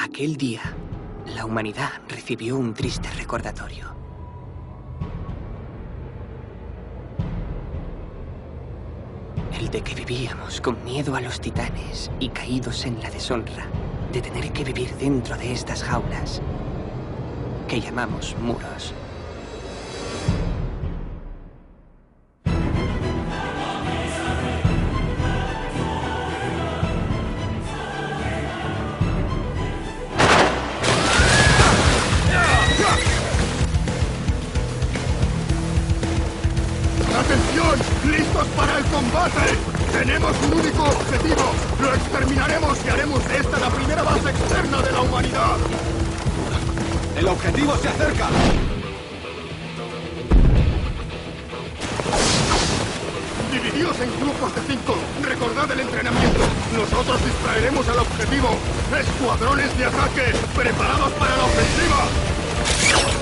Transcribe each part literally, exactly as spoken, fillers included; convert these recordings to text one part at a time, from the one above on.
Aquel día, la humanidad recibió un triste recordatorio. El de que vivíamos con miedo a los titanes y caídos en la deshonra de tener que vivir dentro de estas jaulas que llamamos muros. ¡Atención! ¡Listos para el combate! ¡Tenemos un único objetivo! ¡Lo exterminaremos y haremos de esta la primera base externa de la humanidad! ¡El objetivo se acerca! Dividíos en grupos de cinco. Recordad el entrenamiento. Nosotros distraeremos al objetivo. ¡Escuadrones de ataque! ¡Preparados para la ofensiva!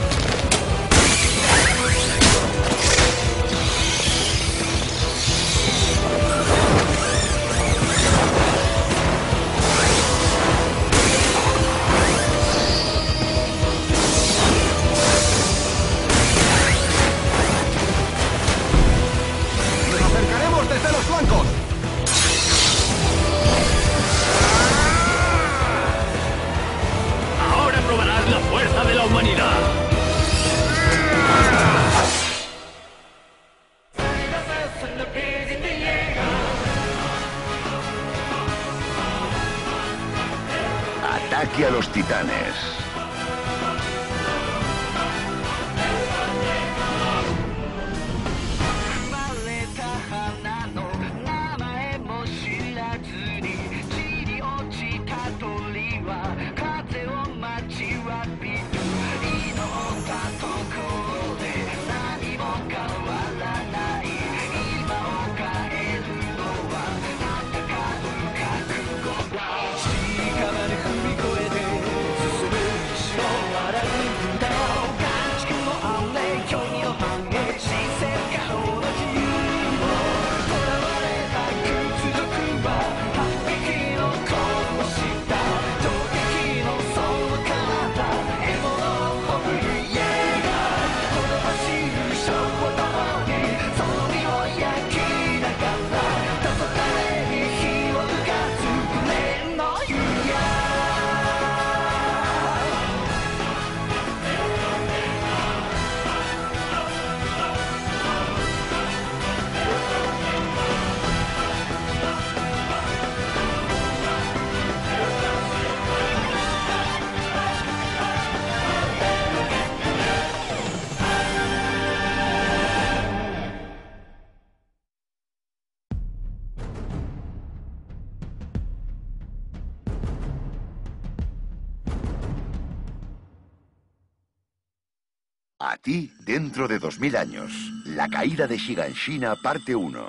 ¡Desde los flancos! Ahora probarás la fuerza de la humanidad. Ataque a los titanes. A ti, dentro de dos mil años. La caída de Shiganshina, parte uno.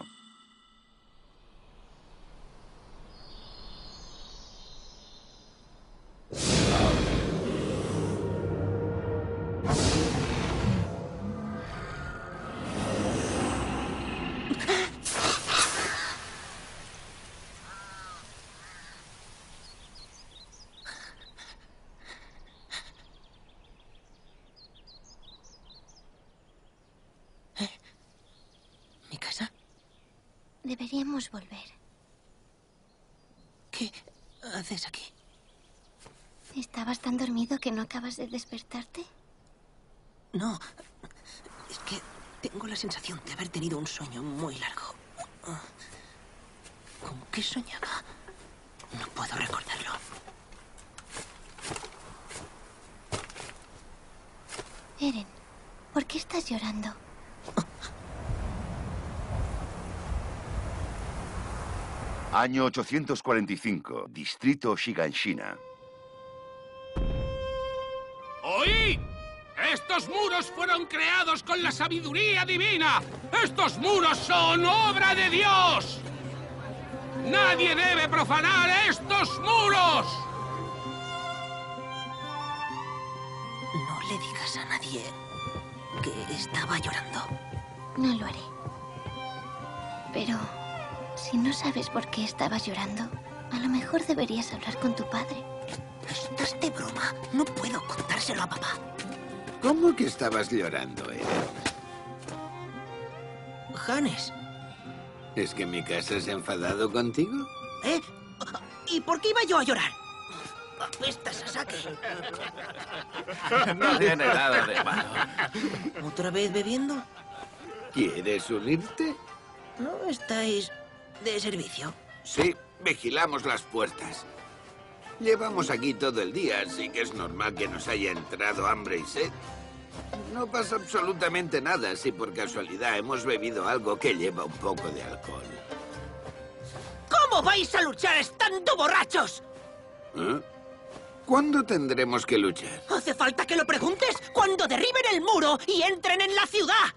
¿Mi casa? Deberíamos volver. ¿Qué haces aquí? ¿Estabas tan dormido que no acabas de despertarte? No, es que tengo la sensación de haber tenido un sueño muy largo. ¿Con qué soñaba? No puedo recordarlo. Eren, ¿por qué estás llorando? Año ochocientos cuarenta y cinco, Distrito Shiganshina. ¡Oí! ¡Estos muros fueron creados con la sabiduría divina! ¡Estos muros son obra de Dios! ¡Nadie debe profanar estos muros! No le digas a nadie que estaba llorando. No lo haré. Pero si no sabes por qué estabas llorando, a lo mejor deberías hablar con tu padre. ¿Estás de broma? No puedo contárselo a papá. ¿Cómo que estabas llorando, Eren? Hannes. ¿Es que mi casa se ha enfadado contigo? ¿Eh? ¿Y por qué iba yo a llorar? Apestas a Sake. No tiene nada de malo. ¿Otra vez bebiendo? ¿Quieres unirte? ¿No estáis de servicio? Sí, vigilamos las puertas. Llevamos aquí todo el día, así que es normal que nos haya entrado hambre y sed. No pasa absolutamente nada si por casualidad hemos bebido algo que lleva un poco de alcohol. ¿Cómo vais a luchar estando borrachos? ¿Eh? ¿Cuándo tendremos que luchar? ¿Hace falta que lo preguntes? ¡Cuando derriben el muro y entren en la ciudad!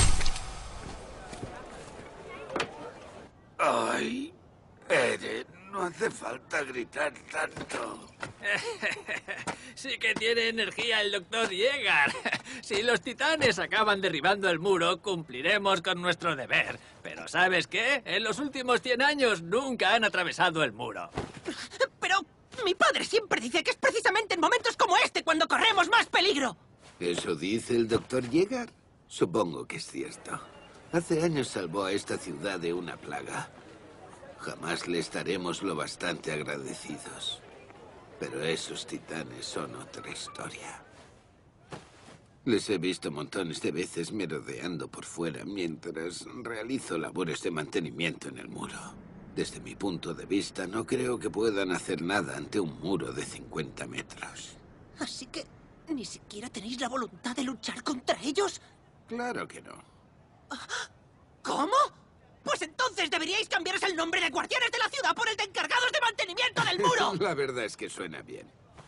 Ay, Eren, no hace falta gritar tanto. Sí que tiene energía el doctor Yeager. Si los titanes acaban derribando el muro, cumpliremos con nuestro deber. Pero ¿sabes qué? En los últimos cien años nunca han atravesado el muro. Pero mi padre siempre dice que es precisamente en momentos como este cuando corremos más peligro. ¿Eso dice el doctor Yeager? Supongo que es cierto. Hace años salvó a esta ciudad de una plaga. Jamás le estaremos lo bastante agradecidos. Pero esos titanes son otra historia. Les he visto montones de veces merodeando por fuera mientras realizo labores de mantenimiento en el muro. Desde mi punto de vista, no creo que puedan hacer nada ante un muro de cincuenta metros. Así que ni siquiera tenéis la voluntad de luchar contra ellos. Claro que no. ¿Cómo? Pues entonces deberíais cambiaros el nombre de Guardianes de la Ciudad por el de Encargados de Mantenimiento del Muro. La verdad es que suena bien.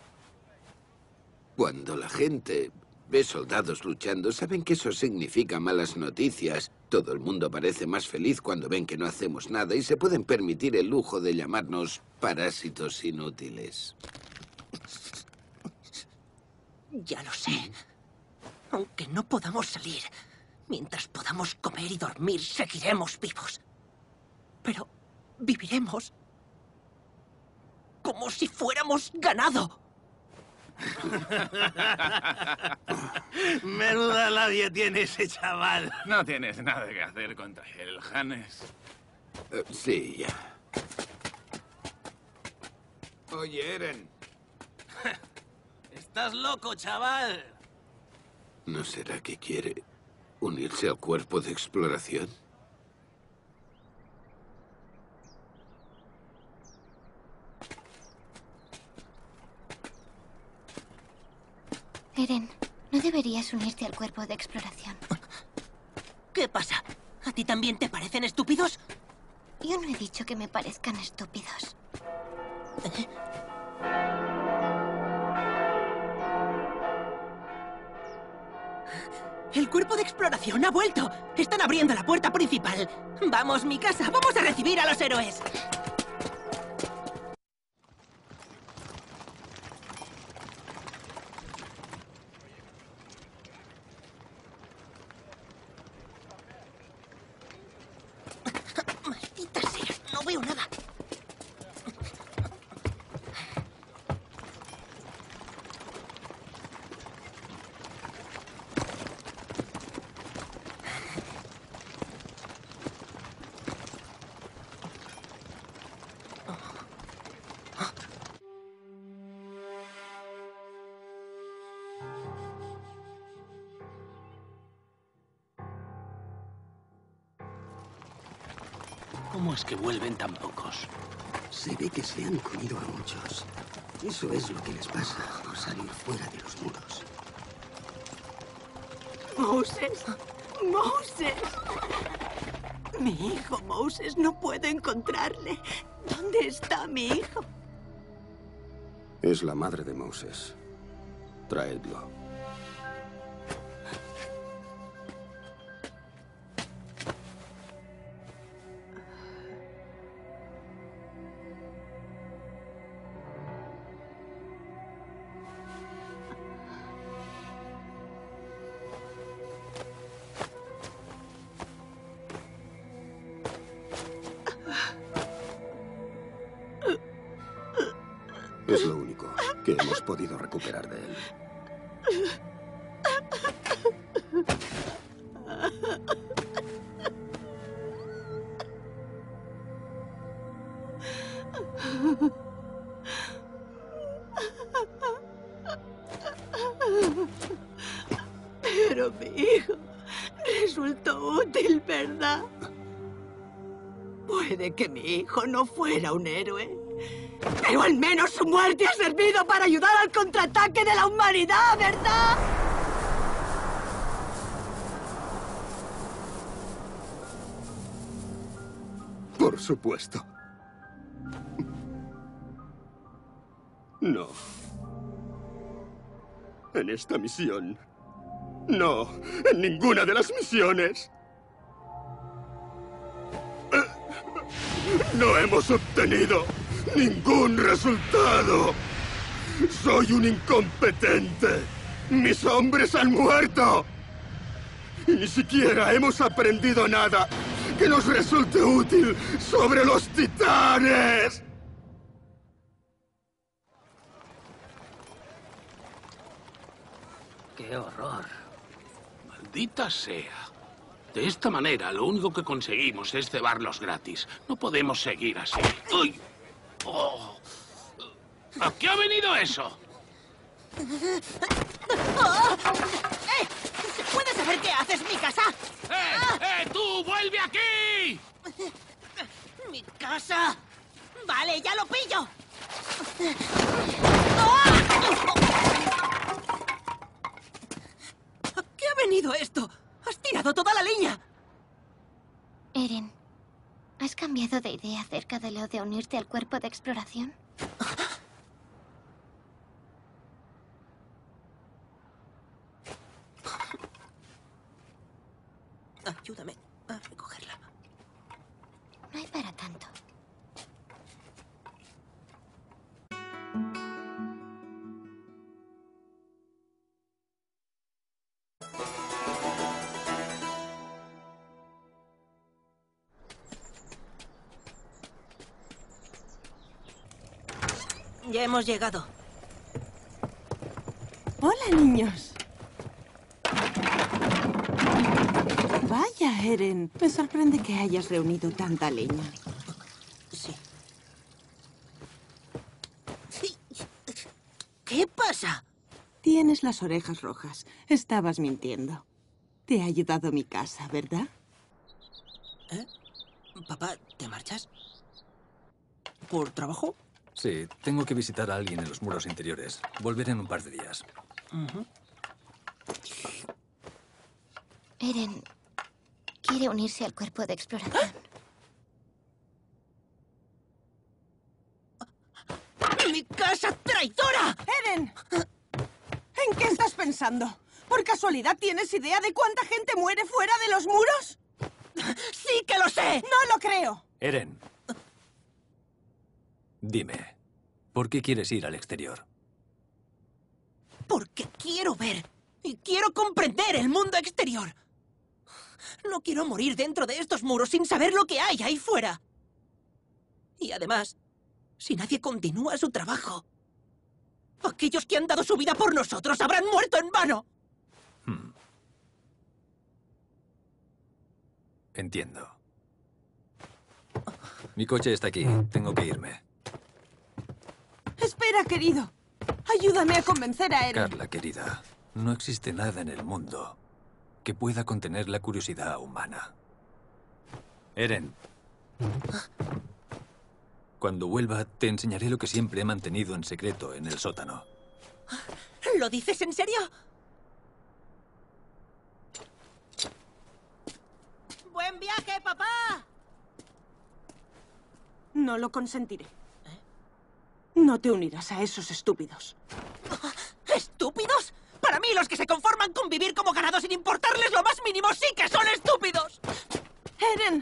Cuando la gente ve soldados luchando, saben que eso significa malas noticias. Todo el mundo parece más feliz cuando ven que no hacemos nada y se pueden permitir el lujo de llamarnos parásitos inútiles. Ya lo sé. Aunque no podamos salir, mientras podamos comer y dormir, seguiremos vivos. Pero viviremos como si fuéramos ganado. Menuda labia tiene ese chaval. No tienes nada que hacer contra él, Hannes. Uh, sí, ya. Oye, Eren. Estás loco, chaval. ¿No será que quiere unirse al cuerpo de exploración? Eren, no deberías unirte al cuerpo de exploración. ¿Qué pasa? ¿A ti también te parecen estúpidos? Yo no he dicho que me parezcan estúpidos. ¿Eh? El cuerpo de exploración ha vuelto. Están abriendo la puerta principal. Vamos, mi casa. Vamos a recibir a los héroes. Maldita sea. No veo nada. ¿Cómo es que vuelven tan pocos? Se ve que se han comido a muchos. Eso es lo que les pasa por salir fuera de los muros. Moses. Moses. Mi hijo Moses, no puedo encontrarle. ¿Dónde está mi hijo? Es la madre de Moses. Traedlo. Es lo único. ¿Qué hemos podido recuperar de él? Pero mi hijo resultó útil, ¿verdad? Puede que mi hijo no fuera un héroe, pero al menos su muerte ha servido para ayudar al contraataque de la humanidad, ¿verdad? Por supuesto. No. En esta misión. No, en ninguna de las misiones. No hemos obtenido ningún resultado. Soy un incompetente. Mis hombres han muerto. Y ni siquiera hemos aprendido nada que nos resulte útil sobre los titanes. ¡Qué horror! Maldita sea. De esta manera, lo único que conseguimos es cebarlos gratis. No podemos seguir así. ¡Uy! Oh. ¿A qué ha venido eso? ¡Oh! ¡Eh! ¿Puedes saber qué haces, mi casa? ¡Eh! ¡Eh! ¡Tú! ¡Vuelve aquí! ¡Mi casa! Vale, ya lo pillo. ¿A qué ha venido esto? ¡Has tirado toda la leña! Eren, ¿has cambiado de idea acerca de lo de unirte al cuerpo de exploración? Ayúdame a recogerla. No hay para tanto. Ya hemos llegado. Hola, niños. Vaya, Eren. Me sorprende que hayas reunido tanta leña. Sí. Sí. ¿Qué pasa? Tienes las orejas rojas. Estabas mintiendo. Te ha ayudado mi casa, ¿verdad? ¿Eh? Papá, ¿te marchas? ¿Por trabajo? Sí, tengo que visitar a alguien en los muros interiores. Volveré en un par de días. Uh-huh. Eren quiere unirse al cuerpo de exploración. ¡Mi casa traidora! ¡Eren! ¿En qué estás pensando? ¿Por casualidad tienes idea de cuánta gente muere fuera de los muros? ¡Sí que lo sé! ¡No lo creo! Eren. Dime, ¿por qué quieres ir al exterior? Porque quiero ver y quiero comprender el mundo exterior. No quiero morir dentro de estos muros sin saber lo que hay ahí fuera. Y además, si nadie continúa su trabajo, aquellos que han dado su vida por nosotros habrán muerto en vano. Hmm. Entiendo. Mi coche está aquí. Tengo que irme. Espera, querido. Ayúdame a convencer a Eren. Carla, querida, no existe nada en el mundo que pueda contener la curiosidad humana. Eren. Cuando vuelva, te enseñaré lo que siempre he mantenido en secreto en el sótano. ¿Lo dices en serio? ¡Buen viaje, papá! No lo consentiré. No te unirás a esos estúpidos. ¿Estúpidos? Para mí, los que se conforman con vivir como ganados sin importarles lo más mínimo sí que son estúpidos. ¡Eren!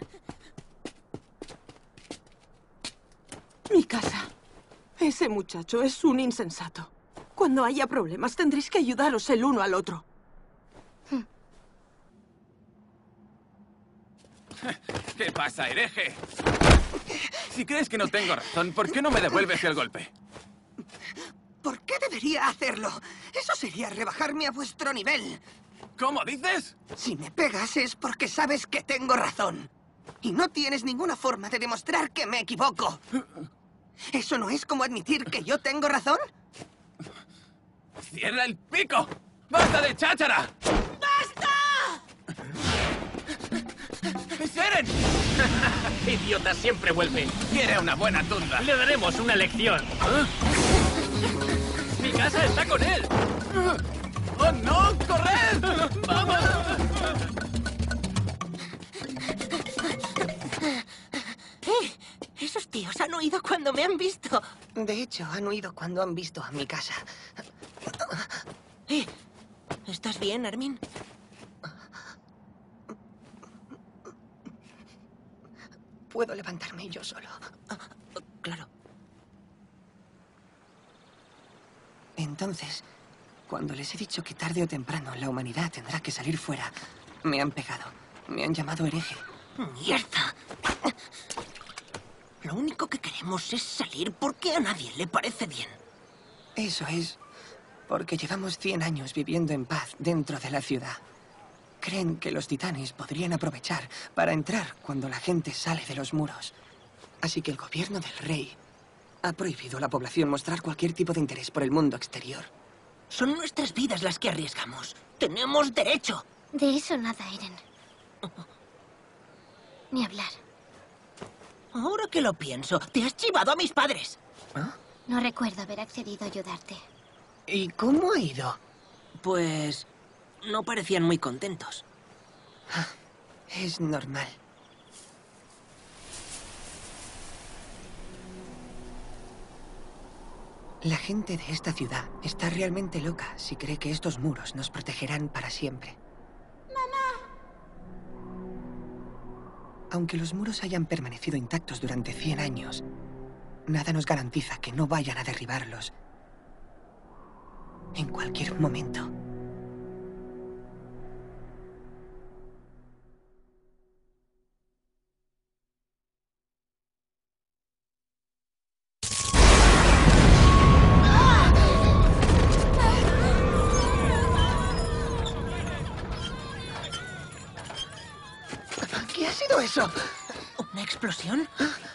Mi casa. Ese muchacho es un insensato. Cuando haya problemas tendréis que ayudaros el uno al otro. ¿Qué pasa, hereje? Si crees que no tengo razón, ¿por qué no me devuelves el golpe? ¿Por qué debería hacerlo? Eso sería rebajarme a vuestro nivel. ¿Cómo dices? Si me pegas es porque sabes que tengo razón. Y no tienes ninguna forma de demostrar que me equivoco. ¿Eso no es como admitir que yo tengo razón? ¡Cierra el pico! ¡Basta de cháchara! ¡Basta! ¡Es Eren! Idiota siempre vuelve. Quiere una buena tunda. Le daremos una lección. ¿Eh? ¡Mi casa está con él! ¡Oh, no! ¡Corred! ¡Vamos! ¡Eh! Esos tíos han huido cuando me han visto. De hecho, han huido cuando han visto a mi casa. Eh, ¿estás bien, Armin? Puedo levantarme yo solo. Claro. Entonces, cuando les he dicho que tarde o temprano la humanidad tendrá que salir fuera, me han pegado. Me han llamado hereje. ¡Mierda! Lo único que queremos es salir porque a nadie le parece bien. Eso es porque llevamos cien años viviendo en paz dentro de la ciudad. Creen que los titanes podrían aprovechar para entrar cuando la gente sale de los muros. Así que el gobierno del rey ha prohibido a la población mostrar cualquier tipo de interés por el mundo exterior. Son nuestras vidas las que arriesgamos. Tenemos derecho. De eso nada, Eren. Ni hablar. Ahora que lo pienso, te has chivado a mis padres. ¿Ah? No recuerdo haber accedido a ayudarte. ¿Y cómo ha ido? Pues no parecían muy contentos. Ah, es normal. La gente de esta ciudad está realmente loca si cree que estos muros nos protegerán para siempre. Aunque los muros hayan permanecido intactos durante cien años, nada nos garantiza que no vayan a derribarlos en cualquier momento. ¿Qué ha sido eso? ¿Una explosión?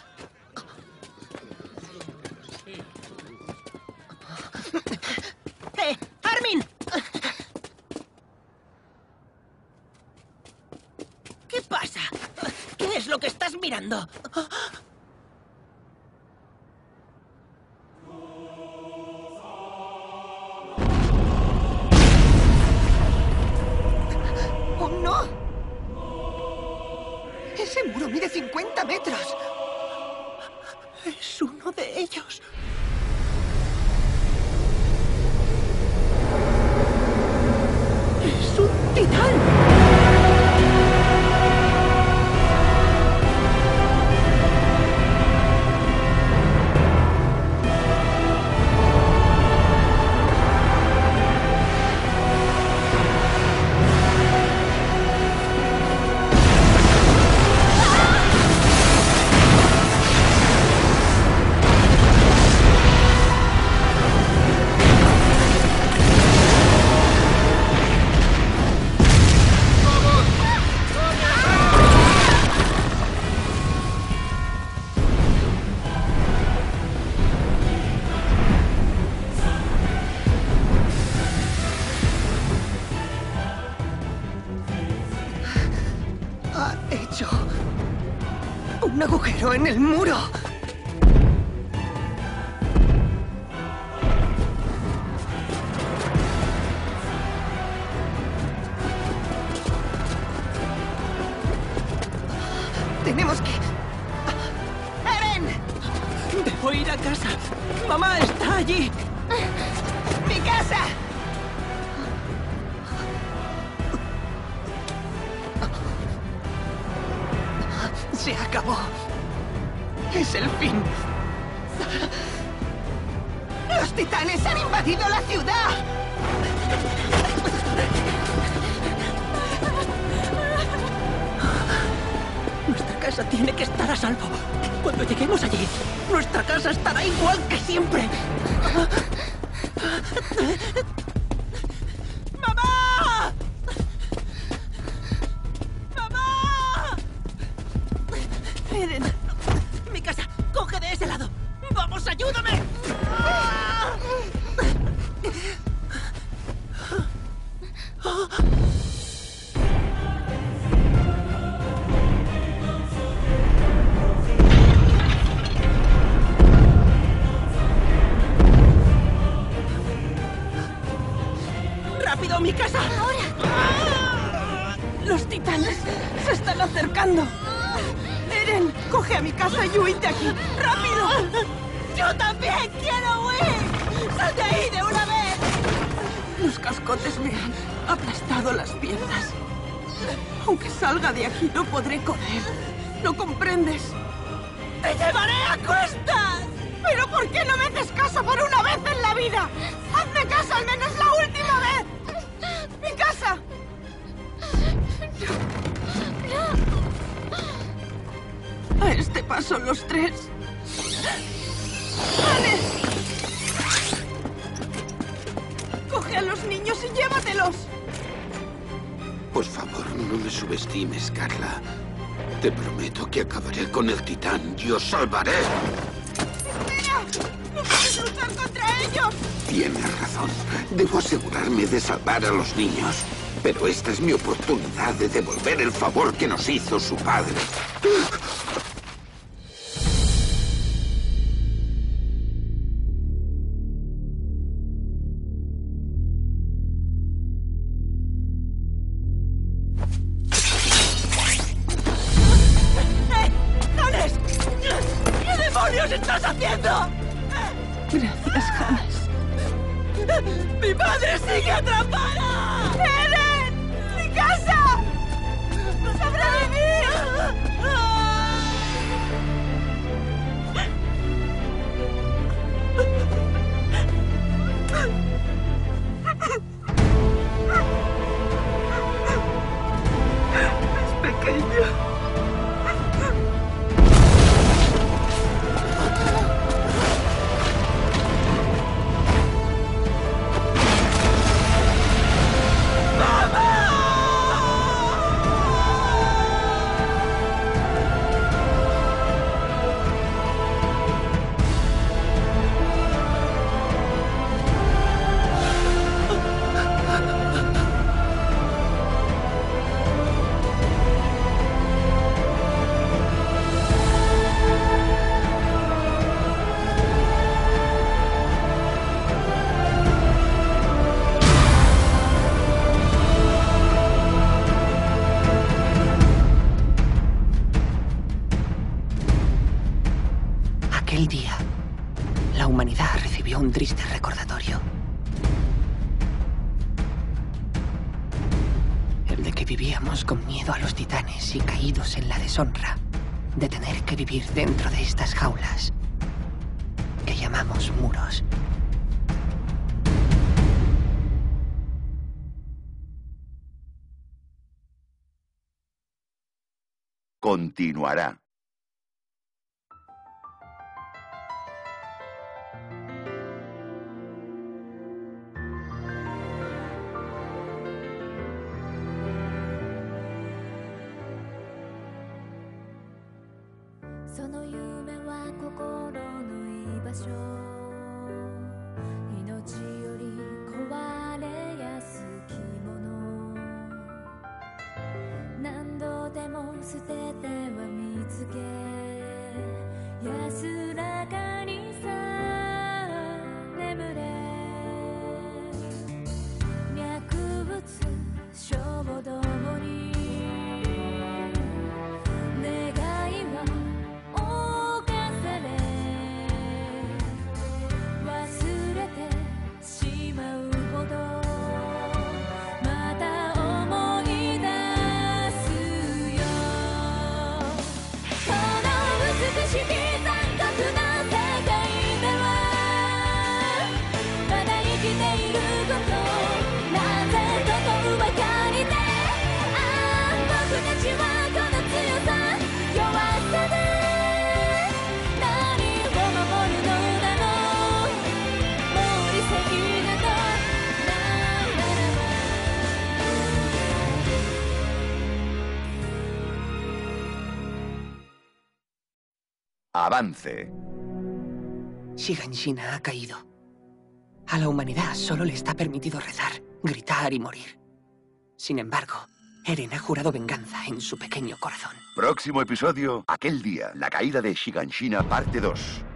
¡Eh! ¡Armin! ¿Qué pasa? ¿Qué es lo que estás mirando? ¡Oh, no! ¡Ese muro mide cincuenta metros! Es uno de ellos. ¡Es un titán! Ha hecho un agujero en el muro. Tenemos que... ¡Eren! Debo ir a casa. Mamá está allí. ¡Mi casa! Se acabó. Es el fin. ¡Los titanes han invadido la ciudad! Nuestra casa tiene que estar a salvo. Cuando lleguemos allí, nuestra casa estará igual que siempre. ¡Mamá! ¡Mamá! Eren, mi casa, coge de ese lado. ¡Vamos, ayúdame! ¡Rápido, mi casa! ¡Ahora! ¡Los titanes se están acercando! Eren, coge a mi casa y huid de aquí. ¡Rápido! ¡Yo también quiero huir! ¡Sal de ahí de una vez! Los cascotes me han aplastado las piernas. Aunque salga de aquí, no podré correr. ¿No comprendes? ¡Te llevaré a cuestas! ¿Pero por qué no me haces caso por una vez en la vida? ¡Hazme caso al menos la última vez! ¡Mi casa! No. A este paso los tres. ¡Vale! Coge a los niños y llévatelos. Por favor, no me subestimes, Carla. Te prometo que acabaré con el titán y os salvaré. ¡Mira! ¡No puedes luchar contra ellos! Tienes razón. Debo asegurarme de salvar a los niños. Pero esta es mi oportunidad de devolver el favor que nos hizo su padre. estás haciendo? Gracias, Hannes. ¡Mi madre sigue atrapada! ¡Eren! ¡Mi casa! ¡Sobreviví! Es pequeño. Aquel día, la humanidad recibió un triste recordatorio. El de que vivíamos con miedo a los titanes y caídos en la deshonra de tener que vivir dentro de estas jaulas que llamamos muros. Continuará. その夢は心の居場所命より壊れやすきもの何度でも捨てては見つけ安らかにさ眠れ脈打つ衝動に願いはあ Avance. Shiganshina ha caído. A la humanidad solo le está permitido rezar, gritar y morir. Sin embargo, Eren ha jurado venganza en su pequeño corazón. Próximo episodio, aquel día, la caída de Shiganshina parte dos.